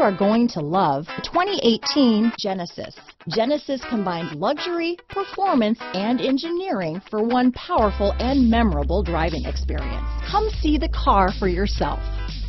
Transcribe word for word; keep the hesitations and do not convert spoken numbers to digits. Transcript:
are going to love the twenty eighteen Genesis. Genesis combines luxury, performance, and engineering for one powerful and memorable driving experience. Come see the car for yourself.